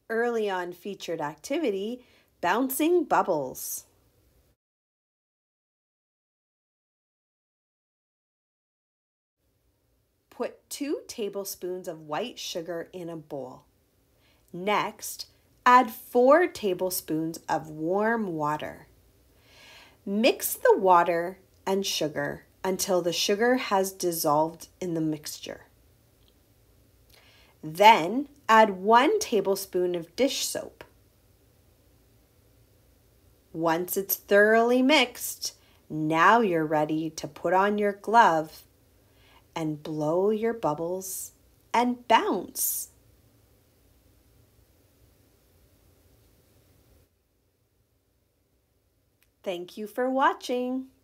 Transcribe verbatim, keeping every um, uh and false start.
EarlyON featured activity, Bouncing Bubbles. Put two tablespoons of white sugar in a bowl. Next, add four tablespoons of warm water. Mix the water and sugar until the sugar has dissolved in the mixture. Then add one tablespoon of dish soap. Once it's thoroughly mixed, now you're ready to put on your glove and blow your bubbles and bounce. Thank you for watching.